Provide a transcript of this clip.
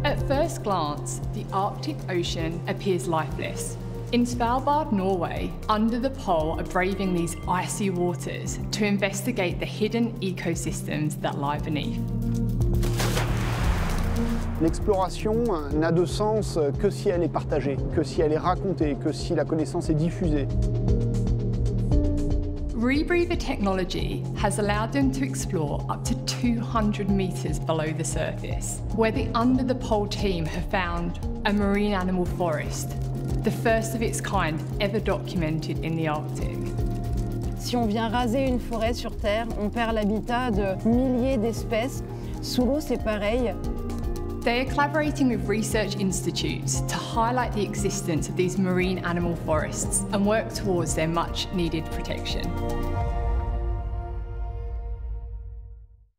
At first glance, the Arctic Ocean appears lifeless. In Svalbard, Norway, under the pole are braving these icy waters to investigate the hidden ecosystems that lie beneath. L'exploration n'a de sens que si elle est partagée, que si elle est racontée, que si la connaissance est diffusée. Rebreather technology has allowed them to explore up to 200 metres below the surface, where the Under the Pole team have found a marine animal forest, the first of its kind ever documented in the Arctic. Si on vient raser une forêt sur Terre, on perd l'habitat de milliers d'espèces. Sous l'eau, c'est pareil. They are collaborating with research institutes to highlight the existence of these marine animal forests and work towards their much needed protection.